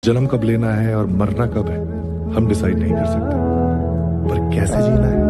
जन्म कब लेना है और मरना कब है हम डिसाइड नहीं कर सकते, पर कैसे जीना है